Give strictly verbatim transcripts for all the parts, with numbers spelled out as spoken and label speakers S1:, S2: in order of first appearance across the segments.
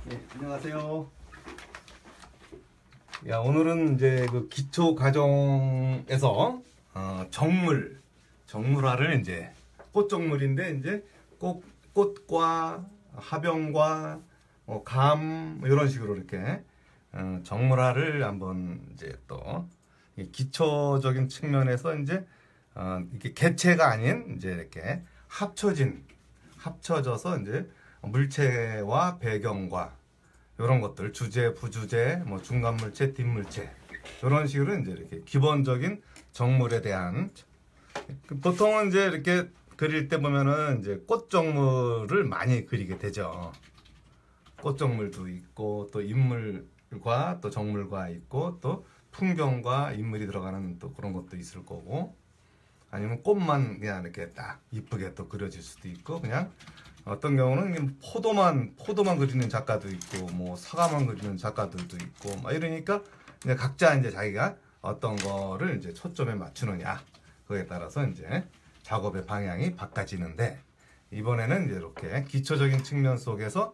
S1: 네, 안녕하세요. 야, 오늘은 이제 그 기초 과정에서 어, 정물, 정물화를 이제 꽃정물인데 이제 꽃 꽃과 화병과 어, 감 이런 식으로 이렇게 어, 정물화를 한번 이제 또 기초적인 측면에서 이제 어, 이게 개체가 아닌 이제 이렇게 합쳐진 합쳐져서 이제 물체와 배경과 이런 것들 주제, 부주제, 뭐 중간 물체, 뒷물체 이런 식으로 이제 이렇게 기본적인 정물에 대한 보통은 이제 이렇게 그릴 때 보면은 이제 꽃정물을 많이 그리게 되죠. 꽃정물도 있고 또 인물과 또 정물과 있고 또 풍경과 인물이 들어가는 또 그런 것도 있을 거고 아니면 꽃만 그냥 이렇게 딱 이쁘게 또 그려질 수도 있고 그냥 어떤 경우는 포도만 포도만 그리는 작가도 있고 뭐 사과만 그리는 작가들도 있고 막 이러니까 이제 각자 이제 자기가 어떤 거를 이제 초점에 맞추느냐 그에 따라서 이제 작업의 방향이 바꿔지는데 이번에는 이제 이렇게 기초적인 측면 속에서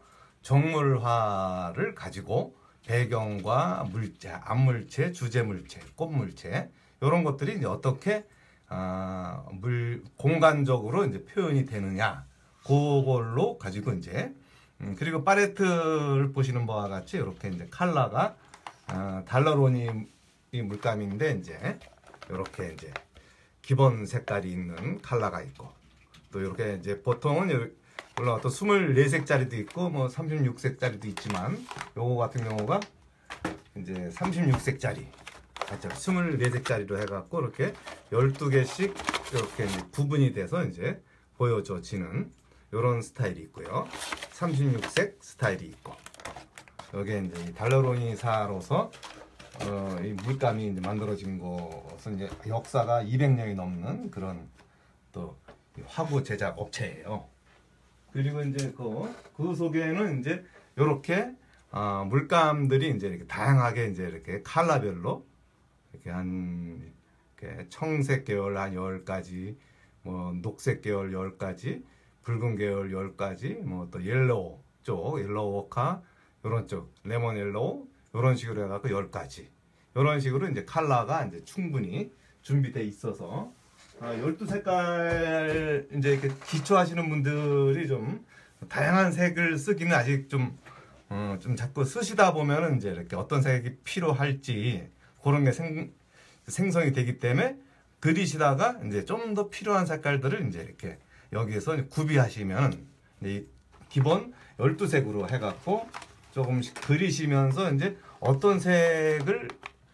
S1: 정물화를 가지고 배경과 물체, 앞물체, 주제물체, 꽃물체 이런 것들이 이제 어떻게 아, 물 공간적으로 이제 표현이 되느냐 그걸로 가지고 이제 음, 그리고 팔레트를 보시는 바와 같이 이렇게 이제 컬러가 아, 달러로니 물감인데 이제 이렇게 이제 기본 색깔이 있는 컬러가 있고 또 이렇게 이제 보통은 물론 또 스물네 색짜리도 있고 뭐 삼십육 색짜리도 있지만 요거 같은 경우가 이제 삼십육 색짜리 스물네 색짜리로 해갖고 이렇게 열두 개씩 이렇게 구분이 돼서 이제 보여져지는 이런 스타일이 있고요. 삼십육 색 스타일이 있고 여기에 이제 달러로니사로서 어, 이 물감이 이제 만들어진 것은 이제 역사가 이백 년이 넘는 그런 또 화구 제작 업체예요. 그리고 이제 그, 그 속에는 이제 이렇게 어, 물감들이 이제 이렇게 다양하게 이제 이렇게 컬러별로 이렇게 한 이렇게 청색 계열 한 열 가지, 뭐 녹색 계열 열 가지, 붉은 계열 열 가지, 뭐 또 옐로우 쪽, 옐로우 오카 이런 쪽, 레몬 옐로우 이런 식으로 해갖고 열 가지 이런 식으로 이제 컬러가 이제 충분히 준비돼 있어서 아, 열두 색깔 이제 이렇게 기초하시는 분들이 좀 다양한 색을 쓰기는 아직 좀 어, 좀 자꾸 쓰시다 보면은 이제 이렇게 어떤 색이 필요할지 그런 게 생, 생성이 되기 때문에 그리시다가 이제 좀 더 필요한 색깔들을 이제 이렇게 여기에서 구비하시면 이제 기본 열두 색으로 해갖고 조금씩 그리시면서 이제 어떤 색을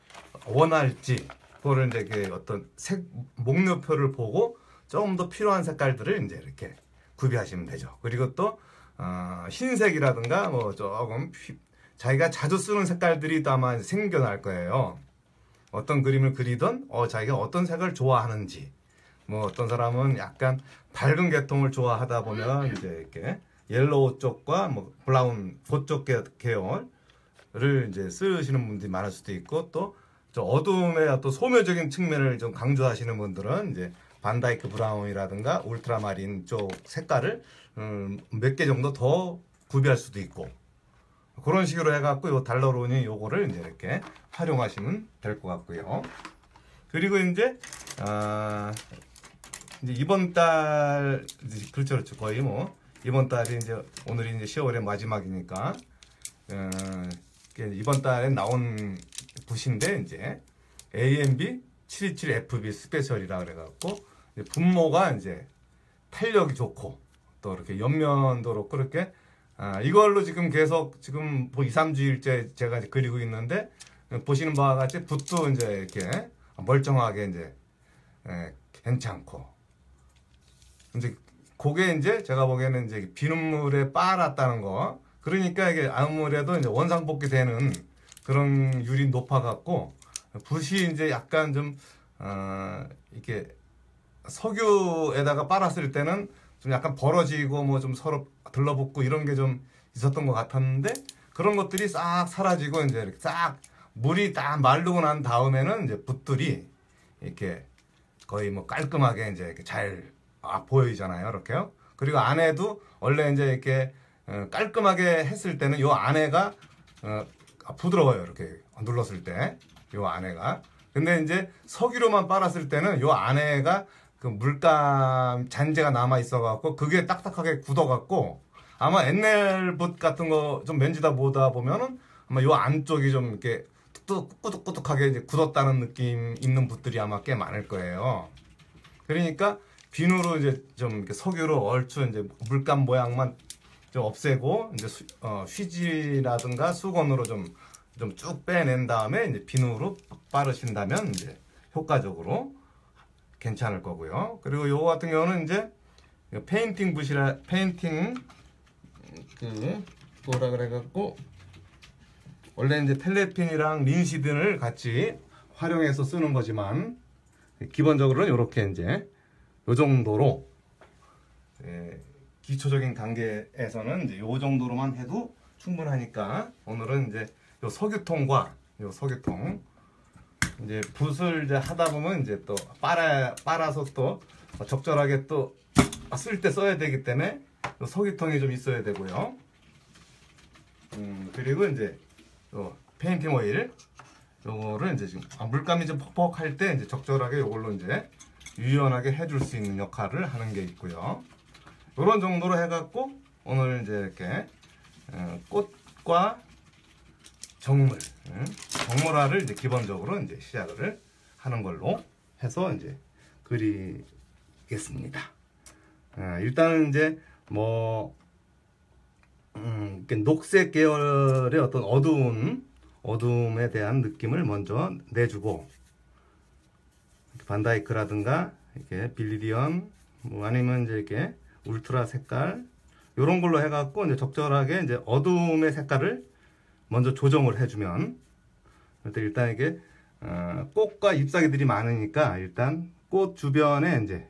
S1: 원할지 그거를 이제 이렇게 어떤 색 목록표를 보고 조금 더 필요한 색깔들을 이제 이렇게 구비하시면 되죠. 그리고 또 어, 흰색이라든가 뭐 조금 피, 자기가 자주 쓰는 색깔들이 또 아마 생겨날 거예요. 어떤 그림을 그리던 어, 자기가 어떤 색을 좋아하는지 뭐 어떤 사람은 약간 밝은 계통을 좋아하다 보면 이제 이렇게 옐로우 쪽과 뭐 브라운 그쪽 계열을 이제 쓰시는 분들이 많을 수도 있고 또 어두움의 어떤 소묘적인 측면을 좀 강조하시는 분들은 이제 반다이크 브라운이라든가 울트라마린 쪽 색깔을 음, 몇 개 정도 더 구비할 수도 있고 그런 식으로 해갖고 요 달러로니 요거를 이제 이렇게 활용하시면 될 것 같고요. 그리고 이제 아 이제 이번 달 그렇죠 그렇죠 거의 뭐 이번 달이 이제 오늘이 이제 시월의 마지막이니까 어, 이번 달에 나온 붓인데 이제 에이엠비 칠이칠 에프비 스페셜이라 그래갖고 분모가 이제 탄력이 좋고 또 이렇게 옆면도 그렇고 이렇게 아, 이걸로 지금 계속 지금 뭐 이, 삼 주일째 제가 이제 그리고 있는데 보시는 바와 같이 붓도 이제 이렇게 멀쩡하게 이제 예, 괜찮고 이제 그게 이제 제가 보기에는 이제 비눗물에 빨았다는 거 그러니까 이게 아무래도 이제 원상복귀 되는 그런 율이 높아갖고 붓이 이제 약간 좀 어, 이렇게 석유에다가 빨았을 때는 좀 약간 벌어지고 뭐 좀 서로 들러붙고 이런 게 좀 있었던 것 같았는데 그런 것들이 싹 사라지고 이제 이렇게 싹 물이 딱 마르고 난 다음에는 이제 붓들이 이렇게 거의 뭐 깔끔하게 이제 이렇게 잘 아, 보이잖아요, 이렇게요. 그리고 안에도 원래 이제 이렇게 어, 깔끔하게 했을 때는 요 안에가 어, 부드러워요. 이렇게 눌렀을 때 요 안에가. 근데 이제 석유로만 빨았을 때는 요 안에가 그 물감 잔재가 남아 있어갖고 그게 딱딱하게 굳어갖고 아마 엔넬붓 같은 거 좀 맨지다 보다 보면은 아마 요 안쪽이 좀 이렇게 뚝뚝 꾸덕꾸덕하게 이제 굳었다는 느낌 있는 붓들이 아마 꽤 많을 거예요. 그러니까 비누로 이제 좀 이렇게 석유로 얼추 이제 물감 모양만 좀 없애고 이제 수, 어, 휴지라든가 수건으로 좀 좀 쭉 빼낸 다음에 이제 비누로 빠르신다면 이제 효과적으로 괜찮을 거고요. 그리고 요거 같은 경우는 이제 페인팅 붓이라 페인팅 그 뭐라 그래갖고 원래 이제 텔레핀이랑 린시든을 같이 활용해서 쓰는 거지만 기본적으로는 이렇게 이제 요 정도로 예, 기초적인 단계에서는 이제 요 정도로만 해도 충분하니까 오늘은 이제 요 석유통과 요 석유통 이제 붓을 이제 하다 보면 이제 또 빨아 빨아서 또 적절하게 또 쓸 때 써야 되기 때문에 요 석유통이 좀 있어야 되고요. 음 그리고 이제 요 페인팅 오일 요거를 이제 지금 아, 물감이 좀 퍽퍽할 때 이제 적절하게 요걸로 이제 유연하게 해줄 수 있는 역할을 하는 게 있고요. 이런 정도로 해갖고 오늘 이제 이렇게 어, 꽃과 정물, 응? 정물화를 이제 기본적으로 이제 시작을 하는 걸로 해서 이제 그리겠습니다. 어, 일단은 이제 뭐 음, 녹색 계열의 어떤 어두운 어둠에 대한 느낌을 먼저 내주고 반다이크라든가 이렇게 빌리디언 뭐 아니면 이제 이렇게 울트라 색깔 이런 걸로 해갖고 이제 적절하게 이제 어둠의 색깔을 먼저 조정을 해주면 일단 이게 어, 꽃과 잎사귀들이 많으니까 일단 꽃 주변에 이제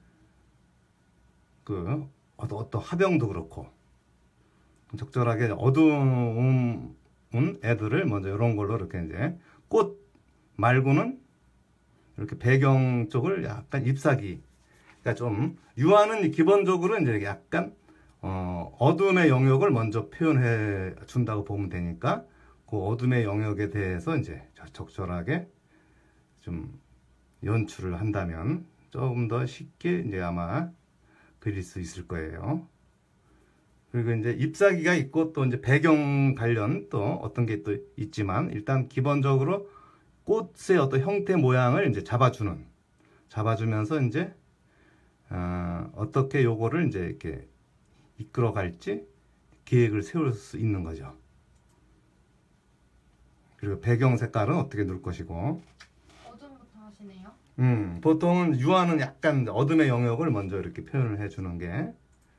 S1: 그 어떤 어떤 화병도 그렇고 적절하게 어두운 애들을 먼저 이런 걸로 이렇게 이제 꽃 말고는 이렇게 배경 쪽을 약간 잎사귀 그러니까 좀 유화는 기본적으로 이제 약간 어, 어둠의 영역을 먼저 표현해 준다고 보면 되니까 그 어둠의 영역에 대해서 이제 적절하게 좀 연출을 한다면 조금 더 쉽게 이제 아마 그릴 수 있을 거예요. 그리고 이제 잎사귀가 있고 또 이제 배경 관련 또 어떤 게 또 있지만 일단 기본적으로 꽃의 어떤 형태 모양을 이제 잡아주는 잡아주면서 이제 어, 어떻게 요거를 이제 이렇게 이끌어 갈지 계획을 세울 수 있는 거죠. 그리고 배경 색깔은 어떻게 넣을 것이고
S2: 어둠부터 하시네요.
S1: 음, 보통은 유화는 약간 어둠의 영역을 먼저 이렇게 표현을 해주는 게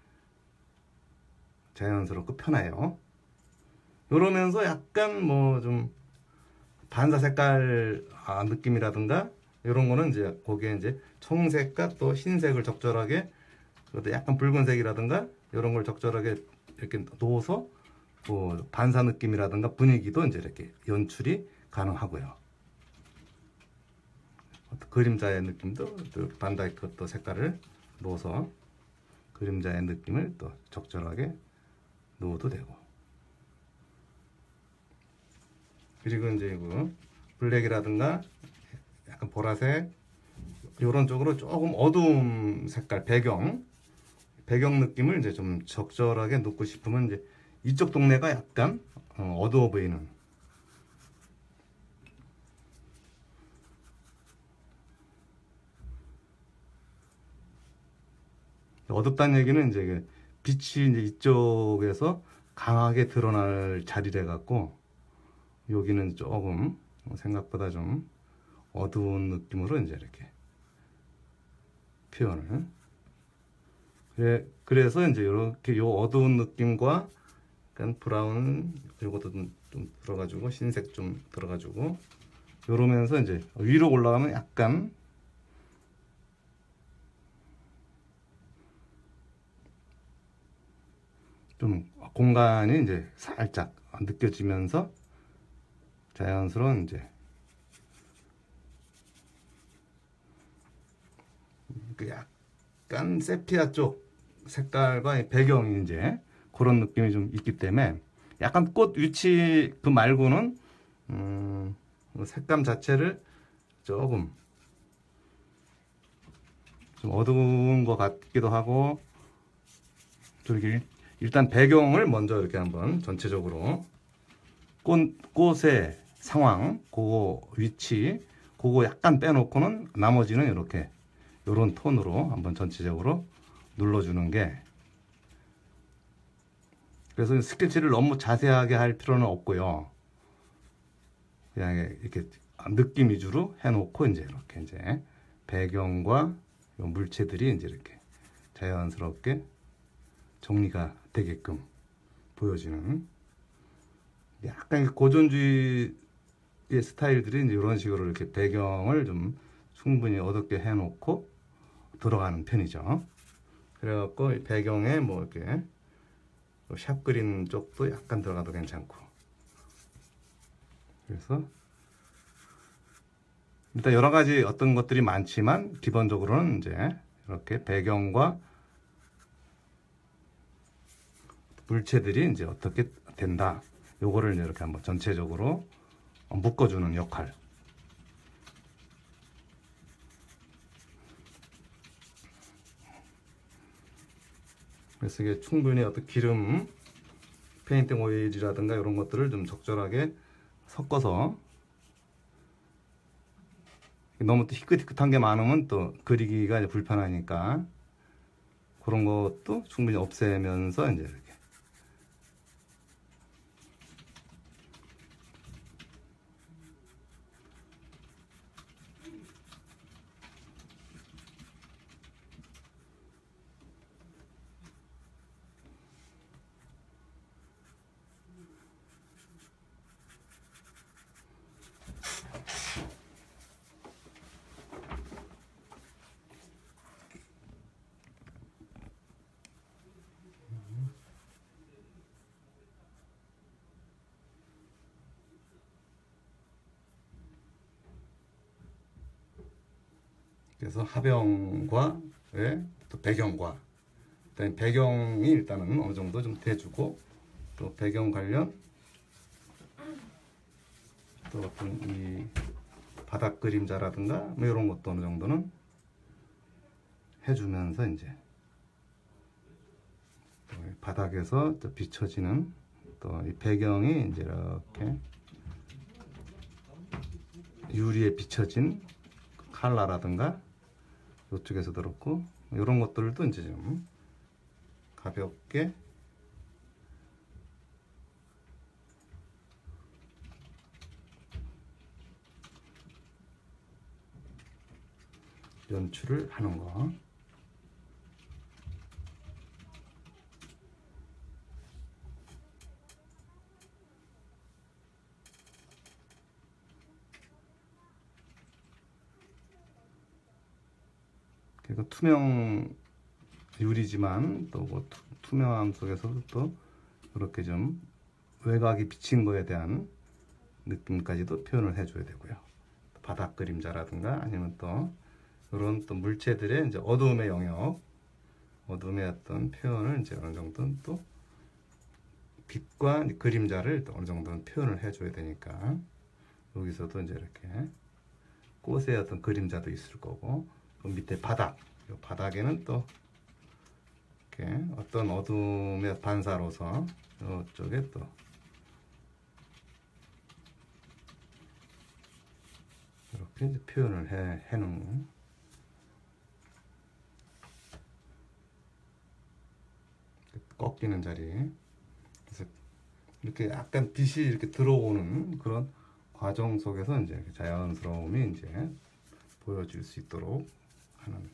S1: 자연스럽고 편해요. 이러면서 약간 뭐 좀 반사 색깔 아, 느낌이라든가 이런 거는 이제 거기에 이제 청색과 또 흰색을 적절하게 그것도 약간 붉은색이라든가 이런 걸 적절하게 이렇게 넣어서 뭐 반사 느낌이라든가 분위기도 이제 이렇게 연출이 가능하고요. 그림자의 느낌도 또 반다이크 또 색깔을 넣어서 그림자의 느낌을 또 적절하게 넣어도 되고. 그리고 이제 그 블랙이라든가 약간 보라색 이런 쪽으로 조금 어두운 색깔 배경 배경 느낌을 이제 좀 적절하게 넣고 싶으면 이제 이쪽 동네가 약간 어두워 보이는 어둡다는 얘기는 이제 빛이 이제 이쪽에서 강하게 드러날 자리래 갖고 여기는 조금 생각보다 좀 어두운 느낌으로 이제 이렇게 표현을 그래, 그래서 이제 이렇게 요 어두운 느낌과 약간 브라운 요것도 좀, 좀 들어가지고 흰색 좀 들어가지고 요러면서 이제 위로 올라가면 약간 좀 공간이 이제 살짝 느껴지면서 자연스러운 이제 그 약간 세피아 쪽 색깔과 배경이 이제 그런 느낌이 좀 있기 때문에 약간 꽃 위치 그 말고는 음, 색감 자체를 조금 좀 어두운 것 같기도 하고, 저렇게 일단 배경을 먼저 이렇게 한번 전체적으로 꽃, 꽃의 상황, 그거 위치, 그거 약간 빼놓고는 나머지는 이렇게 이런 톤으로 한번 전체적으로 눌러주는 게, 그래서 스케치를 너무 자세하게 할 필요는 없고요. 그냥 이렇게 느낌 위주로 해놓고 이제 이렇게 이제 배경과 요 물체들이 이제 이렇게 자연스럽게 정리가 되게끔 보여지는, 약간 고전주의의 스타일들이 이제 이런 식으로 이렇게 배경을 좀 충분히 어둡게 해놓고 들어가는 편이죠. 그래갖고 배경에 뭐 이렇게 샵 그린 쪽도 약간 들어가도 괜찮고, 그래서 일단 여러 가지 어떤 것들이 많지만 기본적으로는 이제 이렇게 배경과 물체들이 이제 어떻게 된다, 요거를 이제 이렇게 한번 전체적으로 묶어주는 역할. 그래서 이게 충분히 어떤 기름, 페인팅 오일이라든가 이런 것들을 좀 적절하게 섞어서, 너무 또 희끗희끗한 게 많으면 또 그리기가 이제 불편하니까 그런 것도 충분히 없애면서 이제 이렇게 그래서 하병과 예, 또 배경과, 일단 배경이 일단은 어느 정도 좀 대주고, 또 배경 관련 또 어떤 이 바닥 그림자라든가 뭐 이런 것도 어느 정도는 해주면서 이제 또 바닥에서 또 비춰지는 또 이 배경이 이제 이렇게 유리에 비춰진 컬러라든가 이쪽에서도 그렇고 이런 것들도 이제 좀 가볍게 연출을 하는 거. 그리고 투명 유리지만 또뭐 투명함 속에서도 또 이렇게 좀 외곽이 비친 거에 대한 느낌까지도 표현을 해줘야 되고요. 바닥 그림자라든가 아니면 또 이런 또 물체들의 이제 어두움의 영역, 어둠의 어떤 표현을 이제 어느 정도는 또 빛과 그림자를 또 어느 정도는 표현을 해줘야 되니까, 여기서도 이제 이렇게 꽃의 어떤 그림자도 있을 거고, 그 밑에 바닥, 이 바닥에는 또 이렇게 어떤 어둠의 반사로서 이쪽에 또 이렇게 이제 표현을 해, 해놓은, 꺾이는 자리, 그래서 이렇게 약간 빛이 이렇게 들어오는 그런 과정 속에서 이제 자연스러움이 이제 보여질 수 있도록 하는.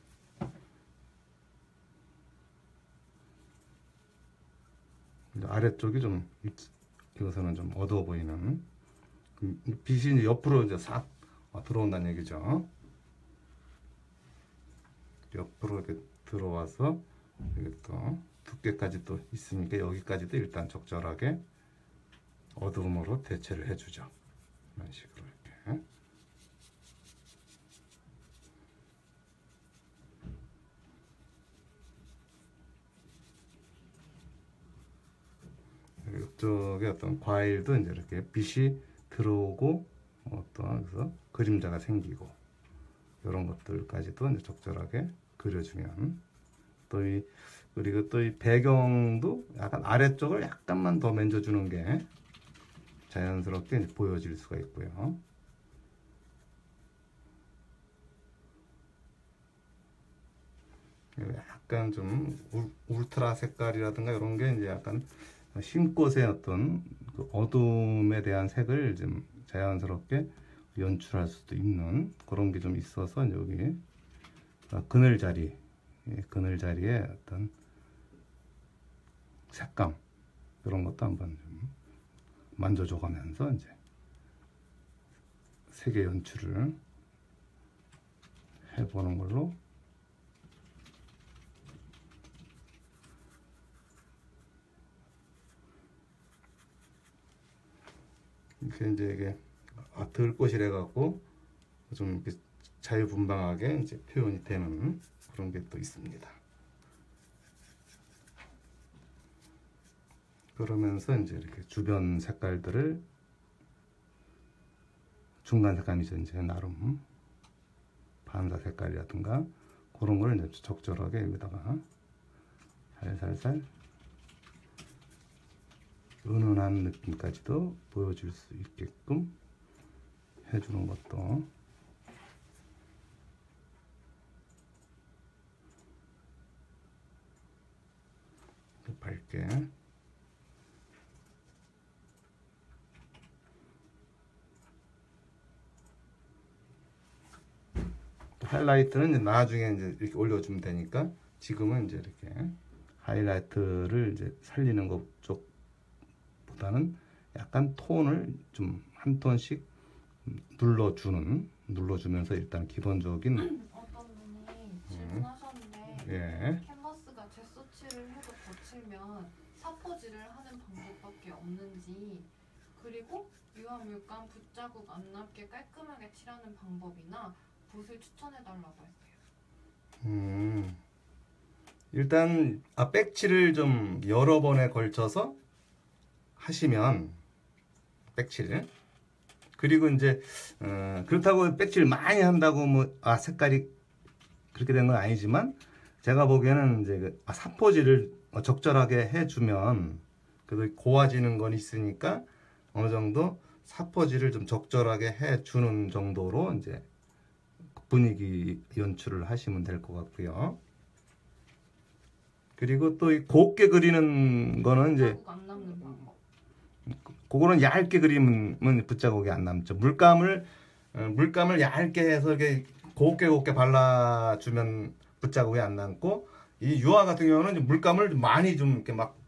S1: 아래쪽이 좀 이것은 좀 어두워 보이는, 빛이 이제 옆으로 이제 싹 들어온다는 얘기죠. 옆으로 이렇게 들어와서 여기 또 두께까지 또 있으니까 여기까지도 일단 적절하게 어두움으로 대체를 해주죠. 이런 식으로 이렇게. 저쪽에 어떤 과일도 이제 이렇게 빛이 들어오고 어떤 그래서 그림자가 생기고 이런 것들까지도 이제 적절하게 그려주면 또 이 그리고 또 이 배경도 약간 아래쪽을 약간만 더 만져주는 게 자연스럽게 이제 보여질 수가 있고요. 약간 좀 울, 울트라 색깔이라든가 이런 게 이제 약간 흰꽃의 어떤 그 어둠에 대한 색을 좀 자연스럽게 연출할 수도 있는 그런 게 좀 있어서 여기 그늘 자리, 그늘 자리에 어떤 색감 이런 것도 한번 좀 만져줘 가면서 이제 색의 연출을 해보는 걸로 이렇게 이제 이게 아, 들꽃이래 갖고 좀 이렇게 자유분방하게 이제 표현이 되는 그런 게 또 있습니다. 그러면서 이제 이렇게 주변 색깔들을 중간 색감이죠. 이제 나름 반사 색깔이라든가 그런 걸 이제 적절하게 여기다가 살살살 은은한 느낌까지도 보여줄 수 있게끔 해주는 것도 밝게 하이라이트는 이제 나중에 이제 이렇게 올려주면 되니까 지금은 이제 이렇게 하이라이트를 이제 살리는 것 쪽보다는 약간 톤을 좀 한 톤씩 눌러주는 눌러주면서 일단 기본적인
S2: 어떤 분이 질문하셨는데
S1: 예.
S2: 캔버스가 제소칠을 해도 거칠면 사포질을 하는 방법밖에 없는지 그리고 유화 물감 붓자국 안 남게 깔끔하게 칠하는 방법이나 붓을 추천해달라고 했어요.
S1: 음, 일단 아, 백칠을 좀 여러 번에 걸쳐서 하시면 백칠 그리고 이제 어, 그렇다고 백칠 많이 한다고 뭐 아 색깔이 그렇게 된 건 아니지만 제가 보기에는 이제 그, 아, 사포질을 적절하게 해주면 그래도 고와지는 건 있으니까 어느 정도 사포질을 좀 적절하게 해주는 정도로 이제 분위기 연출을 하시면 될 것 같고요. 그리고 또 이 곱게 그리는 거는 이제
S2: 붓자국 안 남는 방법.
S1: 그거는 얇게 그리면 붓자국이 안 남죠. 물감을 어, 물감을 얇게 해서 이렇게 곱게 곱게 발라주면 붓자국이 안 남고 이 유화 같은 경우는 물감을 많이 좀 이렇게 막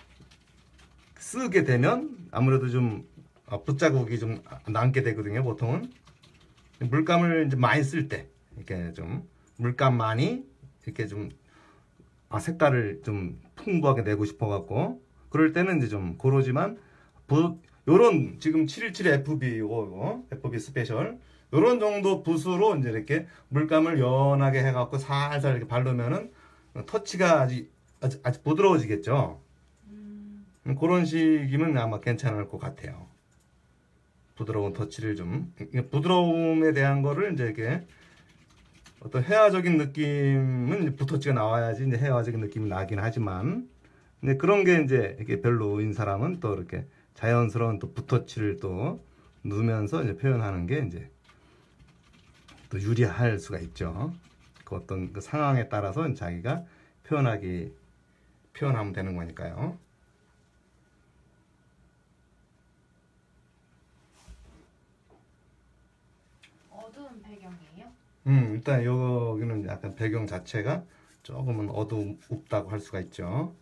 S1: 쓰게 되면 아무래도 좀 어, 붓자국이 좀 남게 되거든요. 보통은 물감을 이제 많이 쓸 때 이렇게 좀 물감 많이 이렇게 좀 아, 색깔을 좀 풍부하게 내고 싶어 갖고 그럴 때는 이제 좀 고르지만 붓 요런 지금 칠일칠 에프비 요거 요거 에프비 스페셜 요런 정도 붓으로 이제 이렇게 물감을 연하게 해 갖고 살살 이렇게 바르면은 터치가 아직 아직, 아직 부드러워지겠죠.
S2: 음.
S1: 그런 식이면 아마 괜찮을 것 같아요. 부드러운 터치를 좀 부드러움에 대한 거를 이제 이렇게 어떤 회화적인 느낌은 붓터치가 나와야지 이제 회화적인 느낌이 나긴 하지만 근데 그런 게 이제 이렇게 별로인 사람은 또 이렇게 자연스러운 또 붓터치를 또 넣으면서 이제 표현하는 게 이제 또 유리할 수가 있죠. 그 어떤 그 상황에 따라서 자기가 표현하기 표현하면 되는 거니까요.
S2: 어두운 배경이에요?
S1: 음, 일단 여기는 약간 배경 자체가 조금은 어둡다고 할 수가 있죠.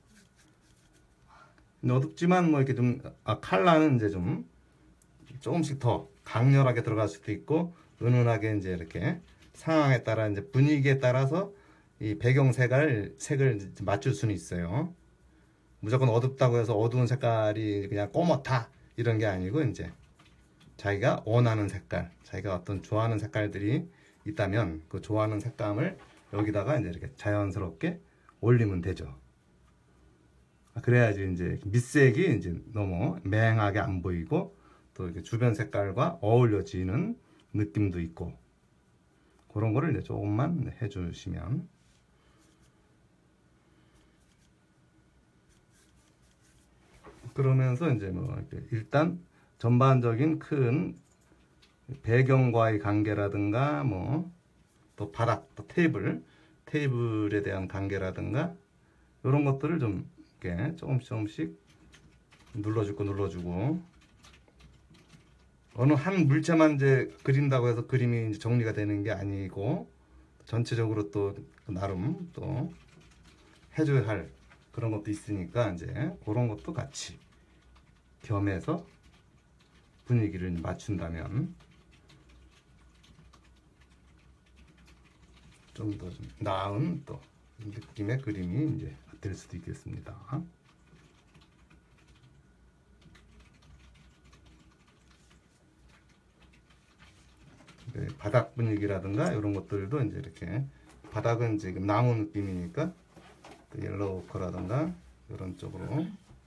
S1: 근데 어둡지만 뭐 이렇게 좀 아, 컬러는 이제 좀 조금씩 더 강렬하게 들어갈 수도 있고 은은하게 이제 이렇게 상황에 따라 이제 분위기에 따라서 이 배경 색을 색을 이제 맞출 수는 있어요. 무조건 어둡다고 해서 어두운 색깔이 그냥 꼬맣다 이런 게 아니고 이제 자기가 원하는 색깔, 자기가 어떤 좋아하는 색깔들이 있다면 그 좋아하는 색감을 여기다가 이제 이렇게 자연스럽게 올리면 되죠. 그래야지 이제 밑색이 이제 너무 맹하게 안 보이고 또 이렇게 주변 색깔과 어울려지는 느낌도 있고 그런 거를 이제 조금만 해주시면. 그러면서 이제 뭐 이렇게 일단 전반적인 큰 배경과의 관계라든가 뭐 또 바닥, 또 테이블, 테이블에 대한 관계라든가 이런 것들을 좀 이렇게 조금씩 조금씩 눌러주고 눌러주고 어느 한 물체만 이제 그린다고 해서 그림이 이제 정리가 되는 게 아니고 전체적으로 또 나름 또 해줘야 할 그런 것도 있으니까 이제 그런 것도 같이 겸해서 분위기를 맞춘다면 좀 더 좀 나은 또 느낌의 그림이 이제 될 수도 있겠습니다. 네, 바닥 분위기라든가 이런 것들도 이제 이렇게 바닥은 지금 나무 느낌이니까 또 옐로우 오커라든가 이런 쪽으로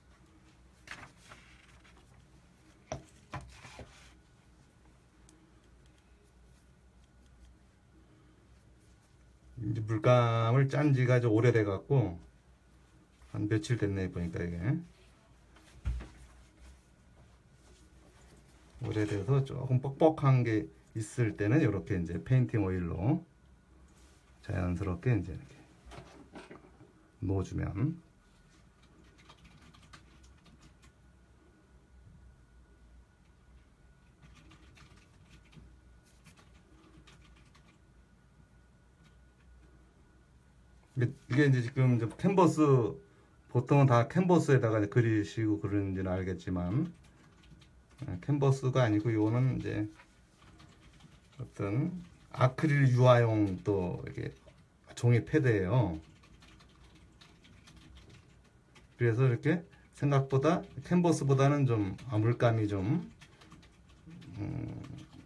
S1: 이제 물감을 짠 지가 좀 오래돼 갖고 한 며칠 됐네 보니까 이게 오래돼서 조금 뻑뻑한 게 있을 때는 이렇게 이제 페인팅 오일로 자연스럽게 이제 이렇게 넣어주면 이게 이제 지금 이제 캔버스 보통은 다 캔버스에다가 그리시고 그러는지는 알겠지만 캔버스가 아니고 이거는 이제 어떤 아크릴 유화용 또 이렇게 종이 패드예요. 그래서 이렇게 생각보다 캔버스보다는 좀 물감이 좀 음,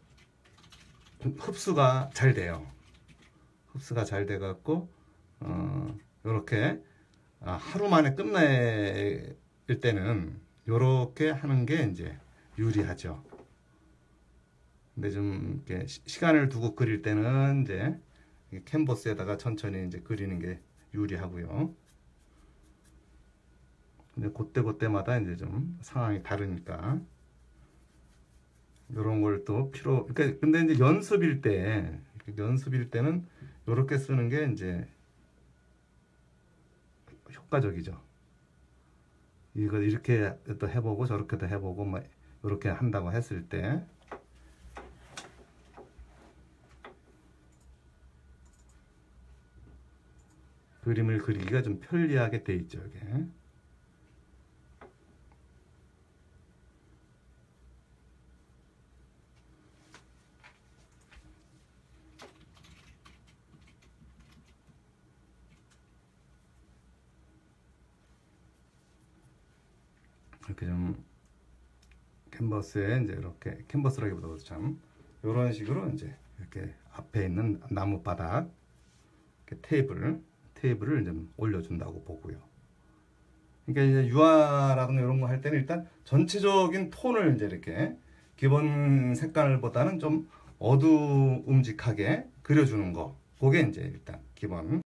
S1: 흡수가 잘 돼요. 흡수가 잘 돼 갖고 어, 이렇게 하루 만에 끝낼 때는 이렇게 하는 게 이제 유리하죠. 근데 좀 이렇게 시간을 두고 그릴 때는 이제 캔버스에다가 천천히 이제 그리는 게 유리하고요. 근데 그때 그때마다 이제 좀 상황이 다르니까 이런 걸 또 필요. 그러니까 근데 이제 연습일 때 연습일 때는 이렇게 쓰는 게 이제 효과적이죠. 이거 이렇게 또 해보고 저렇게도 해보고 뭐 이렇게 한다고 했을 때 그림을 그리기가 좀 편리하게 돼 있죠. 이게. 이렇게 좀 캔버스에 이제 이렇게 캔버스라기보다도 참 이런 식으로 이제 이렇게 앞에 있는 나무 바닥 이렇게 테이블 테이블을 좀 올려준다고 보고요. 그러니까 이제 유화라든가 이런 거 할 때는 일단 전체적인 톤을 이제 이렇게 기본 색깔보다는 좀 어두움직하게 그려주는 거. 그게 이제 일단 기본.